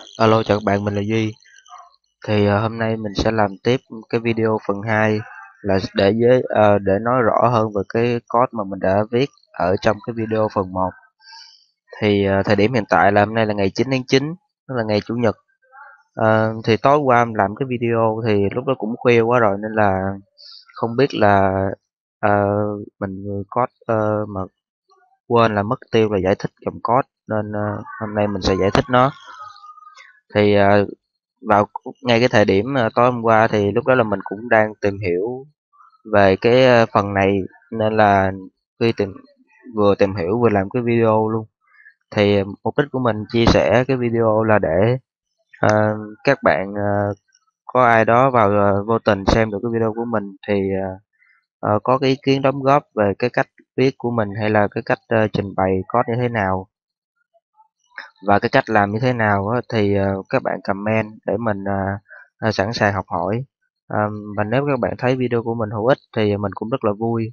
Alo, chào các bạn, mình là Duy. Hôm nay mình sẽ làm tiếp cái video phần 2 là để nói rõ hơn về cái code mà mình đã viết ở trong cái video phần 1. Thời điểm hiện tại là hôm nay là ngày 9 tháng 9, tức là ngày Chủ nhật. Thì tối qua mình làm cái video thì lúc đó cũng khuya quá rồi nên là không biết là ờ, mình code mà quên là mất tiêu là giải thích dòng code nên hôm nay mình sẽ giải thích nó. Thì vào ngay cái thời điểm tối hôm qua thì lúc đó là mình cũng đang tìm hiểu về cái phần này nên là khi vừa tìm hiểu vừa làm cái video luôn. Mục đích của mình chia sẻ cái video là để các bạn có ai đó vào vô tình xem được cái video của mình thì có cái ý kiến đóng góp về cái cách viết của mình hay là cái cách trình bày code như thế nào và cái cách làm như thế nào á, thì các bạn comment để mình sẵn sàng học hỏi. Và nếu các bạn thấy video của mình hữu ích thì mình cũng rất là vui.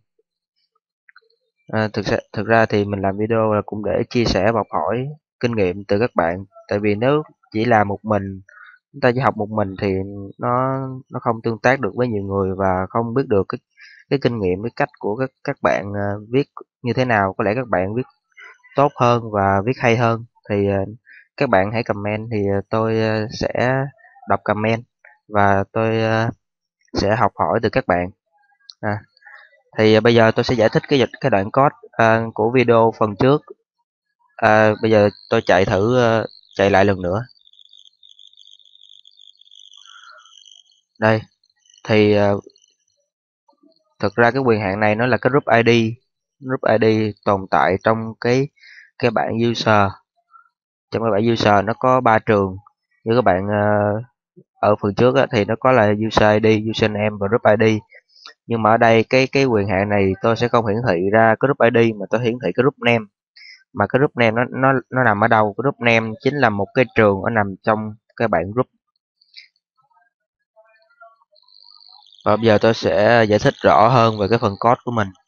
Thực ra thì mình làm video là cũng để chia sẻ và học hỏi kinh nghiệm từ các bạn. Tại vì nếu chỉ làm một mình, chúng ta chỉ học một mình thì nó không tương tác được với nhiều người và không biết được cái kinh nghiệm, cái cách của các bạn viết như thế nào. Có lẽ các bạn viết tốt hơn và viết hay hơn các bạn hãy comment thì tôi sẽ đọc comment và tôi sẽ học hỏi từ các bạn. Bây giờ tôi sẽ giải thích cái đoạn code của video phần trước. Bây giờ tôi chạy lại lần nữa. Đây thì thực ra cái quyền hạn này nó là cái group ID. Group ID tồn tại trong cái bảng user. Trong cái bảng user nó có 3 trường. Như các bạn ở phần trước á, thì nó có là user ID, username và group ID. Nhưng mà ở đây cái quyền hạn này tôi sẽ không hiển thị ra cái group ID mà tôi hiển thị cái group name. Mà cái group name nó nằm ở đâu? Cái group name chính là một cái trường nó nằm trong cái bảng group. Và bây giờ tôi sẽ giải thích rõ hơn về cái phần code của mình.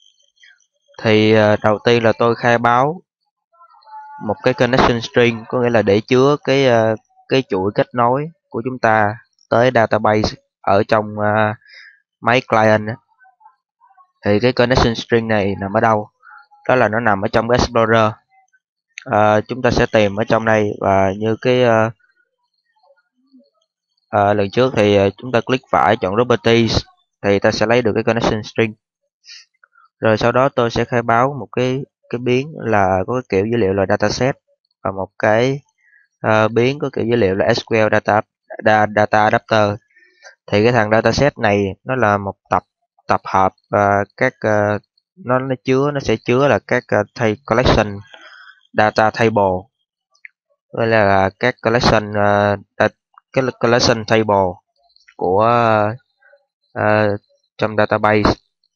Đầu tiên là tôi khai báo một cái connection string, có nghĩa là để chứa cái chuỗi kết nối của chúng ta tới database ở trong máy client. Thì cái connection string này nằm ở đâu? Đó là nó nằm ở trong cái Explorer. Chúng ta sẽ tìm ở trong đây và như lần trước thì chúng ta click phải chọn properties thì ta sẽ lấy được cái connection string. Rồi sau đó tôi sẽ khai báo một cái biến là có cái kiểu dữ liệu là dataset và một cái biến có kiểu dữ liệu là SQL data adapter. Thì cái thằng dataset này nó là một tập hợp các nó sẽ chứa là các collection data table, đây là các cái collection table của trong database.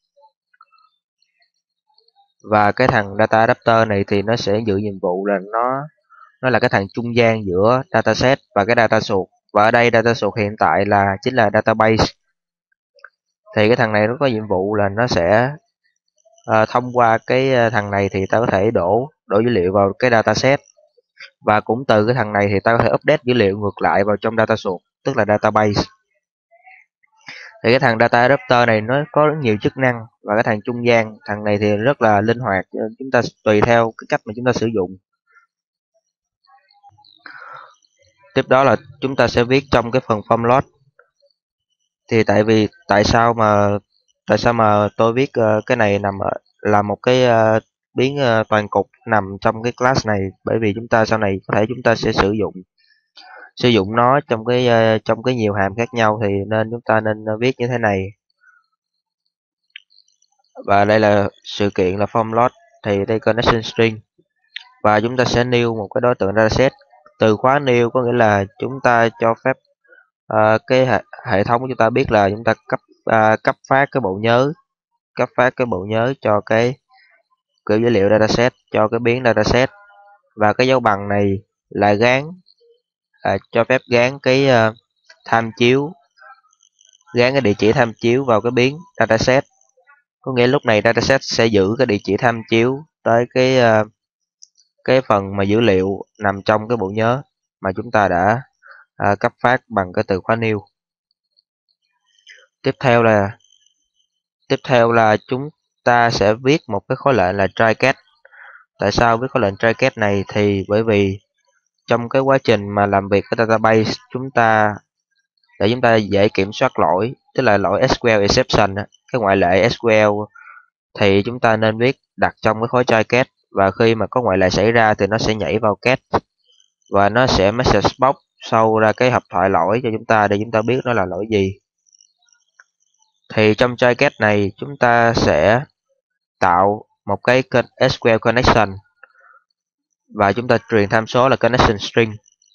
Và cái thằng data adapter này thì nó sẽ giữ nhiệm vụ là nó là cái thằng trung gian giữa dataset và cái data source. Và ở đây data source hiện tại chính là database. Thì cái thằng này nó có nhiệm vụ là nó sẽ thông qua cái thằng này thì ta có thể đổ dữ liệu vào cái dataset, và cũng từ cái thằng này thì ta có thể update dữ liệu ngược lại vào trong data source, tức là database. Thì cái thằng data adapter này nó có rất nhiều chức năng, và cái thằng trung gian, thằng này thì rất là linh hoạt, chúng ta tùy theo cái cách mà chúng ta sử dụng. Tiếp đó là chúng ta sẽ viết trong cái phần form load. Thì tại sao mà tôi viết cái này là một cái biến toàn cục nằm trong cái class này, bởi vì chúng ta sau này có thể chúng ta sẽ sử dụng nó trong cái nhiều hàm khác nhau, thì nên chúng ta nên viết như thế này. Và đây là sự kiện là form load, thì đây connection string, và chúng ta sẽ new một cái đối tượng dataset. Từ khóa new có nghĩa là chúng ta cho phép cái hệ thống của chúng ta biết là chúng ta cấp phát cái bộ nhớ cho cái kiểu dữ liệu dataset, cho cái biến dataset. Và cái dấu bằng này là cho phép gán cái gán cái địa chỉ tham chiếu vào cái biến dataset. Có nghĩa lúc này dataset sẽ giữ cái địa chỉ tham chiếu tới cái phần mà dữ liệu nằm trong cái bộ nhớ. mà chúng ta đã cấp phát bằng cái từ khóa new. Tiếp theo là chúng ta sẽ viết một cái khối lệnh là try catch. Tại sao viết khối lệnh try catch này? Thì bởi vì trong cái quá trình mà làm việc với database, để chúng ta dễ kiểm soát lỗi, tức là lỗi SQL exception, cái ngoại lệ SQL, thì chúng ta nên đặt trong cái khối try catch, và khi mà có ngoại lệ xảy ra thì nó sẽ nhảy vào catch và nó sẽ message box show ra cái hộp thoại lỗi cho chúng ta để chúng ta biết nó là lỗi gì. Thì trong try catch này chúng ta sẽ tạo một cái SQL connection và chúng ta truyền tham số là connection string.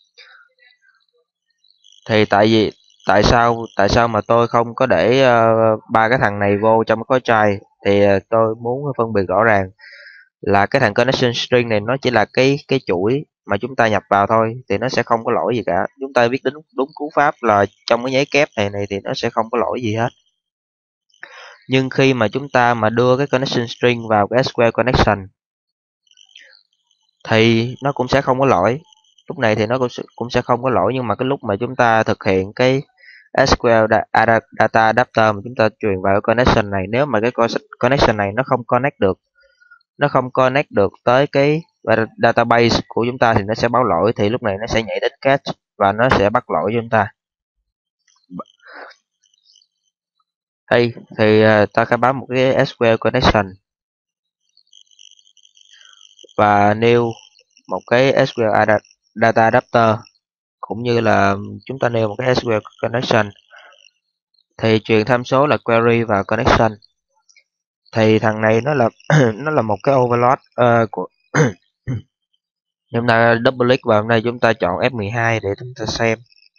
Thì tại sao mà tôi không có để ba cái thằng này vô trong cái khối try? Thì tôi muốn phân biệt rõ ràng là cái thằng connection string này nó chỉ là cái chuỗi mà chúng ta nhập vào thôi, thì nó sẽ không có lỗi gì cả. Chúng ta viết đúng cú pháp là trong cái nháy kép này thì nó sẽ không có lỗi gì hết. Nhưng khi mà chúng ta mà đưa cái connection string vào cái SQL connection thì nó cũng sẽ không có lỗi. Lúc này thì nó cũng sẽ không có lỗi, nhưng mà cái lúc mà chúng ta thực hiện cái SQL data adapter mà chúng ta truyền vào cái connection này, nếu mà cái connection này nó không connect được tới cái database của chúng ta thì nó sẽ báo lỗi. Thì lúc này nó sẽ nhảy đến catch và nó sẽ bắt lỗi cho chúng ta. Đây thì ta khai báo một cái SQL connection và new một cái SQL data adapter, cũng như là chúng ta nêu một cái SQL connection thì truyền tham số là query vào connection. Thì thằng này nó là nó là một cái overload của chúng ta double click vào đây, chúng ta chọn F12 để chúng ta xem.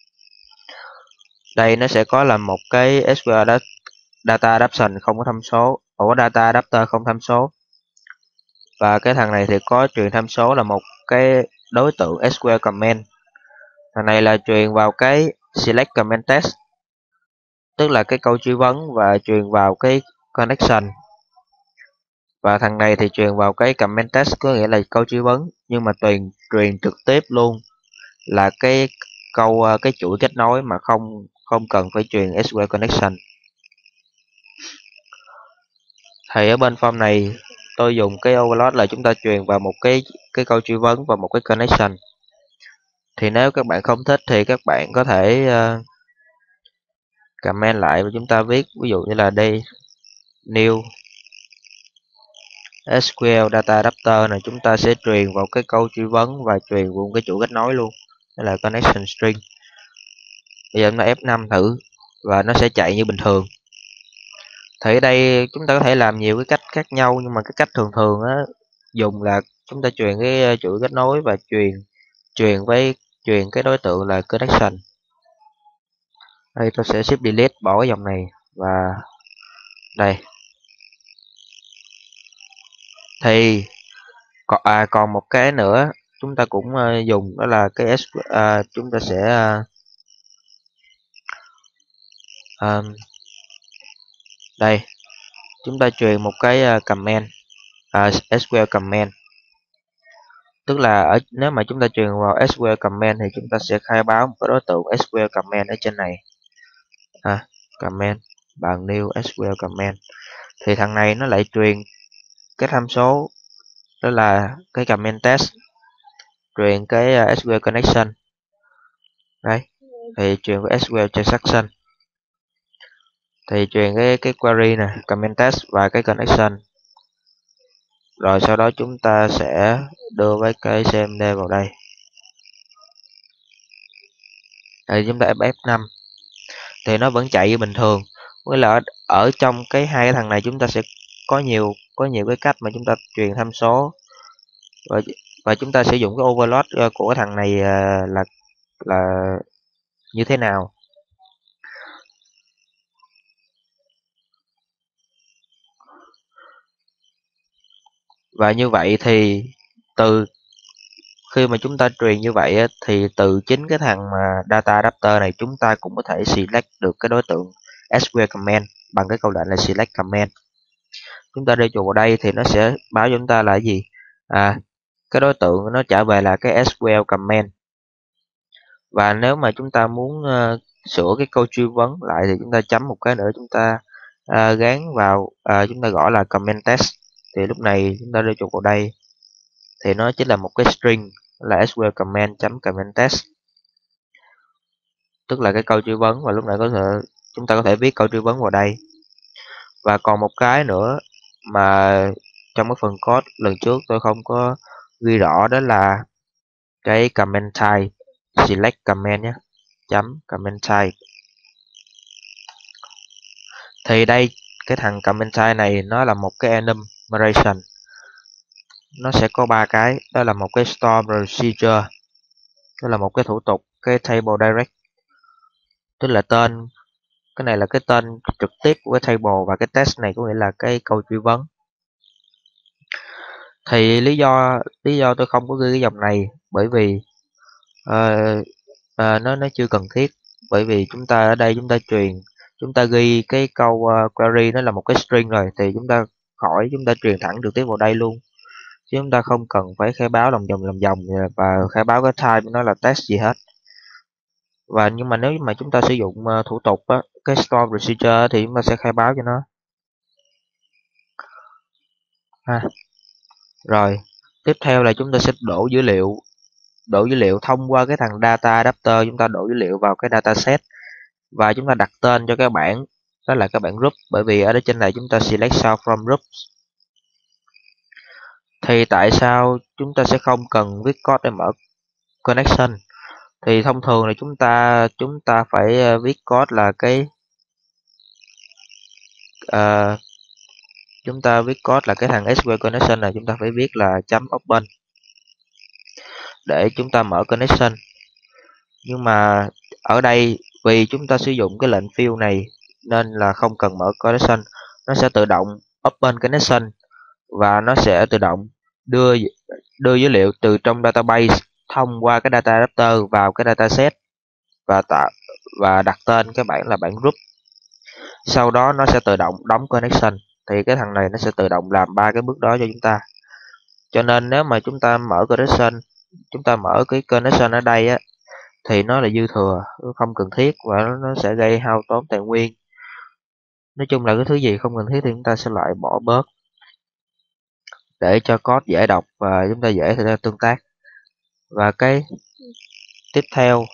Đây nó sẽ có là một cái SQL data adaptation không có tham số, ổ data adapter không tham số, và cái thằng này thì có truyền tham số là một cái đối tượng SQL comment. Thằng này là truyền vào cái select comment test, tức là cái câu truy vấn, và truyền vào cái connection. Và thằng này thì truyền vào cái comment test, có nghĩa là câu truy vấn, nhưng mà truyền trực tiếp luôn là cái chuỗi kết nối mà không cần phải truyền SQL connection. Thì ở bên form này tôi dùng cái overload là chúng ta truyền vào một cái câu truy vấn và một cái connection. Thì nếu các bạn không thích thì các bạn có thể comment lại và chúng ta viết ví dụ như là đây new SQL data adapter này, chúng ta sẽ truyền vào cái câu truy vấn và truyền vào cái chuỗi kết nối luôn, đó là connection string. Bây giờ chúng ta F5 thử và nó sẽ chạy như bình thường. Thì ở đây chúng ta có thể làm nhiều cái cách khác nhau, nhưng mà cái cách thường thường á dùng là chúng ta truyền cái chuỗi kết nối và truyền cái đối tượng là connection. Đây tôi sẽ shift delete bỏ cái dòng này, và đây thì còn một cái nữa chúng ta cũng dùng, đó là cái chúng ta sẽ đây chúng ta truyền một cái comment SQL comment, tức là nếu mà chúng ta truyền vào SQL comment thì chúng ta sẽ khai báo một cái đối tượng SQL comment ở trên này, comment bằng new SQL comment. Thì thằng này nó lại truyền cái tham số, đó là cái comment test, truyền cái SQL connection. Đây thì truyền cái SQL transaction, thì truyền cái query nè, comment test và cái connection. Rồi sau đó chúng ta sẽ đưa với cái cmd vào đây. Thì chúng ta F5 thì nó vẫn chạy như bình thường. Với là ở trong hai cái thằng này chúng ta sẽ có nhiều cái cách mà chúng ta truyền tham số, và chúng ta sử dụng cái overload của cái thằng này là như thế nào. Và như vậy thì khi mà chúng ta truyền như vậy thì từ chính cái thằng mà data adapter này chúng ta cũng có thể select được cái đối tượng SQL comment bằng cái câu lệnh là select comment. Chúng ta đưa chuột vào đây thì nó sẽ báo cho chúng ta là gì? Cái đối tượng nó trả về là cái SQL comment. Và nếu mà chúng ta muốn sửa cái câu truy vấn lại thì chúng ta chấm một cái nữa, chúng ta gán vào, chúng ta gọi là comment text. Thì lúc này chúng ta đưa chuột vào đây thì nó chính là một cái string là SQL comment chấm comment text, tức là cái câu truy vấn. Và lúc này chúng ta có thể viết câu truy vấn vào đây. Và còn một cái nữa mà trong cái phần code lần trước tôi không có ghi rõ, đó là cái comment type select comment nhé, chấm comment type. Thì đây, cái thằng comment type này nó là một cái enumeration, nó sẽ có ba cái, đó là một cái store procedure, đó là một cái thủ tục, cái table direct, tức là tên, cái này là cái tên trực tiếp của cái table, và cái text này có nghĩa là cái câu truy vấn. Thì lý do tôi không có ghi cái dòng này bởi vì nó chưa cần thiết, bởi vì chúng ta ở đây chúng ta ghi cái câu query nó là một cái string rồi, thì chúng ta truyền thẳng trực tiếp vào đây luôn, chứ chúng ta không cần phải khai báo lòng vòng và khai báo cái type nó là text gì hết. Và nhưng mà nếu mà chúng ta sử dụng thủ tục á, cái store procedure thì chúng ta sẽ khai báo cho nó ha. Rồi tiếp theo là chúng ta sẽ đổ dữ liệu thông qua cái thằng data adapter. Chúng ta đổ dữ liệu vào cái dataset và chúng ta đặt tên cho cái bảng, đó là cái bảng group, bởi vì ở đây trên này chúng ta select cell from groups. Thì tại sao chúng ta sẽ không cần viết code để mở connection? Thì thông thường là chúng ta phải viết code là chúng ta viết code là cái thằng SQL connection này, chúng ta phải viết là chấm open để chúng ta mở connection. Nhưng mà ở đây vì chúng ta sử dụng cái lệnh fill này nên là không cần mở connection, nó sẽ tự động open connection và nó sẽ tự động đưa dữ liệu từ trong database thông qua cái data adapter vào cái dataset và đặt tên cái bảng là bảng group. Sau đó nó sẽ tự động đóng connection, thì cái thằng này nó sẽ tự động làm ba cái bước đó cho chúng ta. Cho nên nếu mà chúng ta mở cái connection ở đây á thì nó là dư thừa, nó không cần thiết và nó sẽ gây hao tốn tài nguyên. Nói chung là cái thứ gì không cần thiết thì chúng ta sẽ loại bỏ bớt để cho code dễ đọc và chúng ta dễ tương tác. Và cái tiếp theo,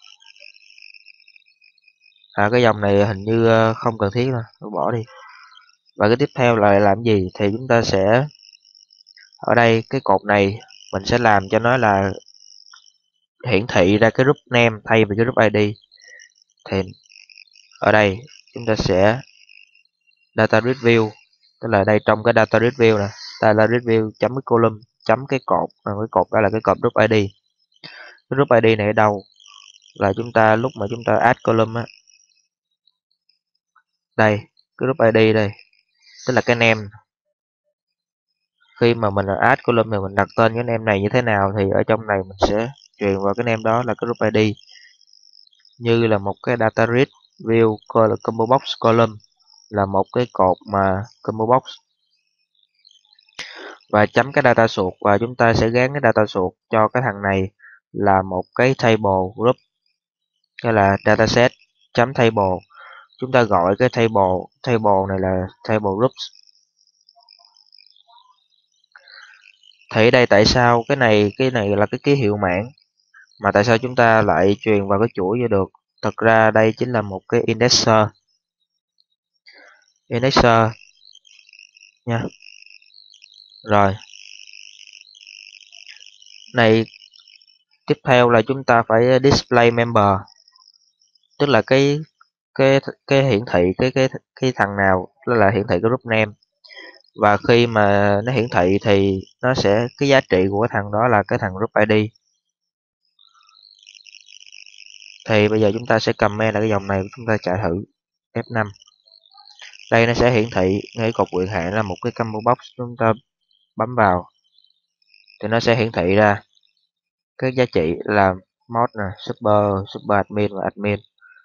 cái dòng này hình như không cần thiết thôi, bỏ đi. Và cái tiếp theo là làm gì thì chúng ta sẽ, ở đây cái cột này mình sẽ làm cho nó là hiển thị ra cái group name thay vì cái group ID. Thì ở đây chúng ta sẽ data review, tức là đây trong cái data review nè, data review chấm cái column chấm cái cột, cái cột đó là cái cột group ID. Cái group ID này ở đâu là lúc mà chúng ta add column á, đây cái group ID đây, tức là cái name. Khi mà mình add column thì mình đặt tên cái name này như thế nào thì ở trong này mình sẽ truyền vào cái name đó là cái group ID, như là một cái data read view combo box column là một cái cột mà combo box, và chấm cái data source, và chúng ta sẽ gán cái data source cho cái thằng này là một cái table group, cái là dataset chấm table. Chúng ta gọi cái table này là table groups. Thì ở đây tại sao cái này là cái ký hiệu mảng mà tại sao chúng ta lại truyền vào cái chuỗi vậy được? Thật ra đây chính là một cái indexer nha. Rồi này, tiếp theo là chúng ta phải display member, tức là cái hiển thị cái thằng nào, đó là hiển thị cái group name. Và khi mà nó hiển thị thì nó sẽ, cái giá trị của cái thằng đó là cái thằng group ID. Thì bây giờ chúng ta sẽ comment là cái dòng này, chúng ta chạy thử F5. Đây nó sẽ hiển thị ngay cột quyền hạn là một cái combo box, chúng ta bấm vào thì nó sẽ hiển thị ra cái giá trị là mod nè, super admin và admin.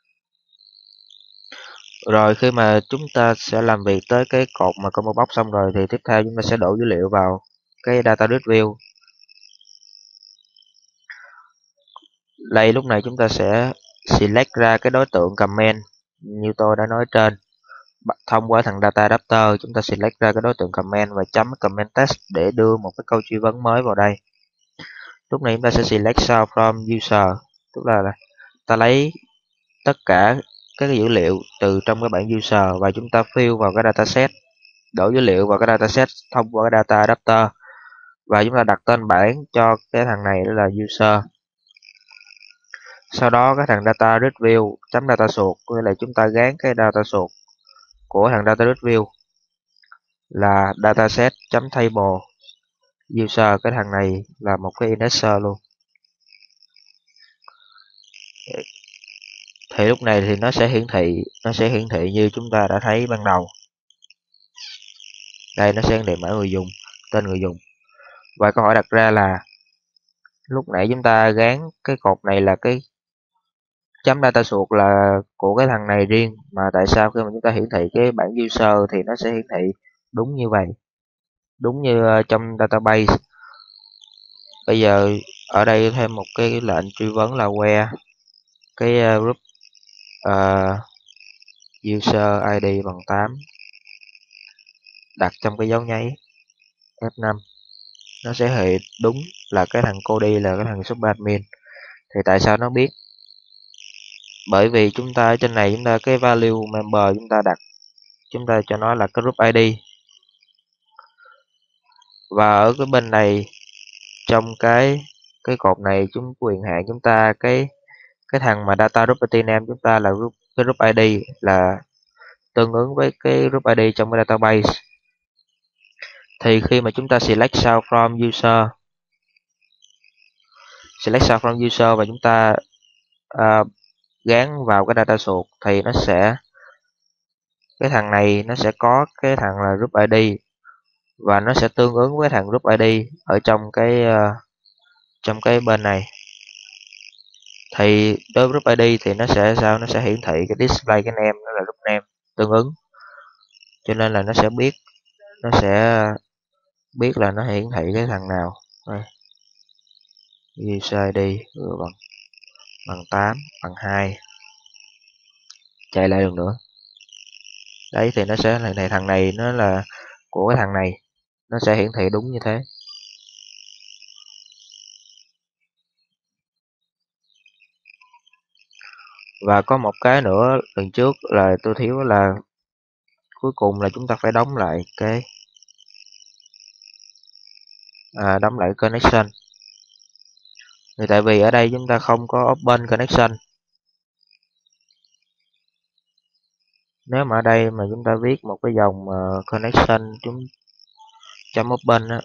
Rồi khi mà chúng ta sẽ làm việc tới cái cột mà combo box xong rồi thì tiếp theo chúng ta sẽ đổ dữ liệu vào cái data grid view. Đây lúc này chúng ta sẽ select ra cái đối tượng comment như tôi đã nói trên. Thông qua thằng data adapter chúng ta select ra cái đối tượng comment và chấm comment text để đưa một cái câu truy vấn mới vào đây. Lúc này chúng ta sẽ select source from user, tức là ta lấy tất cả các dữ liệu từ trong cái bảng user và chúng ta fill vào cái dataset, đổ dữ liệu vào cái dataset thông qua cái data adapter và chúng ta đặt tên bảng cho cái thằng này đó là user. Sau đó cái thằng data review chấm data source, nghĩa là chúng ta gán cái data source của thằng data review là dataset chấm table user, cái thằng này là một cái indexer luôn. Thì lúc này thì nó sẽ hiển thị như chúng ta đã thấy ban đầu. Đây nó sẽ hiển thị mã người dùng, tên người dùng. Và câu hỏi đặt ra là lúc nãy chúng ta gán cái cột này là cái chấm data source là của cái thằng này riêng, mà tại sao khi mà chúng ta hiển thị cái bảng user thì nó sẽ hiển thị đúng như vậy, đúng như trong database. Bây giờ ở đây thêm một cái lệnh truy vấn là where cái group user ID bằng 8 đặt trong cái dấu nháy F5, nó sẽ hiện đúng là cái thằng Cody là cái thằng subadmin. Thì tại sao nó biết? Bởi vì chúng ta ở trên này chúng ta cái value member chúng ta đặt, chúng ta cho nó là cái group ID, và ở cái bên này trong cái cột này chúng quyền hạn chúng ta cái thằng mà data property name chúng ta là cái group ID là tương ứng với cái group ID trong cái database. Thì khi mà chúng ta select source from user và chúng ta gán vào cái data source thì nó sẽ, cái thằng này nó sẽ có cái thằng là group ID và nó sẽ tương ứng với thằng group ID ở trong cái bên này. Thì đối với group ID thì nó sẽ sao, nó sẽ hiển thị cái display cái name, đó là group name tương ứng, cho nên là nó sẽ biết là nó hiển thị cái thằng nào. Đây. User ID bằng 8 bằng 2, chạy lại lần nữa. Đấy thì nó sẽ này thằng này nó là của cái thằng này, nó sẽ hiển thị đúng như thế. Và có một cái nữa lần trước là tôi thiếu là cuối cùng là chúng ta phải đóng lại cái đóng lại connection. Thì tại vì ở đây chúng ta không có open connection. Nếu mà ở đây mà chúng ta viết một cái dòng connection chấm open á,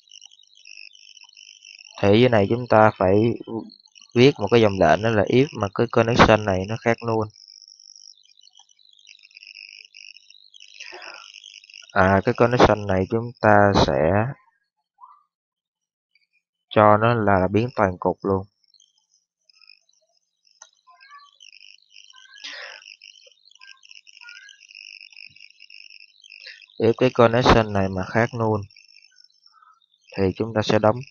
thì dưới này chúng ta phải viết một cái dòng lệnh đó là if mà cái connection này nó khác luôn. Cái connection này chúng ta sẽ cho nó là biến toàn cục luôn. If cái connection này mà khác luôn thì chúng ta sẽ đóng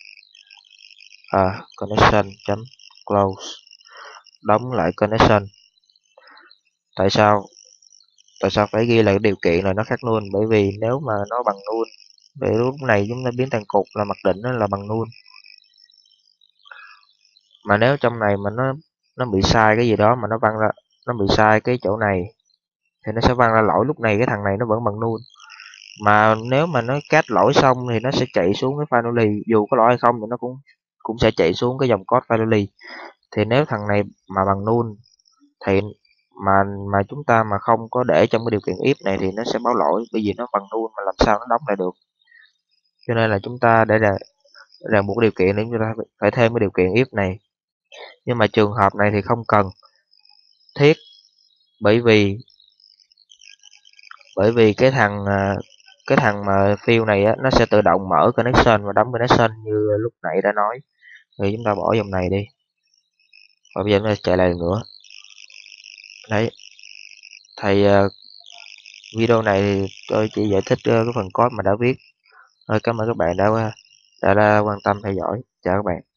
connection chấm close, đóng lại connection. Tại sao phải ghi lại điều kiện là nó khác luôn? Bởi vì nếu mà nó bằng null, vậy lúc này chúng ta biến thành cục là mặc định nó là bằng null. Mà nếu trong này mà nó bị sai cái gì đó mà nó văng ra, nó bị sai cái chỗ này thì nó sẽ văng ra lỗi, lúc này cái thằng này nó vẫn bằng null. Mà nếu mà nó catch lỗi xong thì nó sẽ chạy xuống cái finally, dù có lỗi hay không thì nó cũng sẽ chạy xuống cái dòng code finally. Thì nếu thằng này mà bằng null thì mà chúng ta mà không có để trong cái điều kiện if này thì nó sẽ báo lỗi, bởi vì nó bằng null mà làm sao nó đóng lại được. Cho nên là chúng ta để ràng buộc điều kiện để chúng ta phải thêm cái điều kiện if này. Nhưng mà trường hợp này thì không cần thiết, bởi vì cái thằng mà field này á, nó sẽ tự động mở connection và đóng connection như lúc nãy đã nói. Thì chúng ta bỏ dòng này đi và bây giờ chúng ta chạy lại nữa. Đấy, thì video này thì tôi chỉ giải thích cái phần code mà đã viết. Cảm ơn các bạn đã quan tâm theo dõi. Chào các bạn.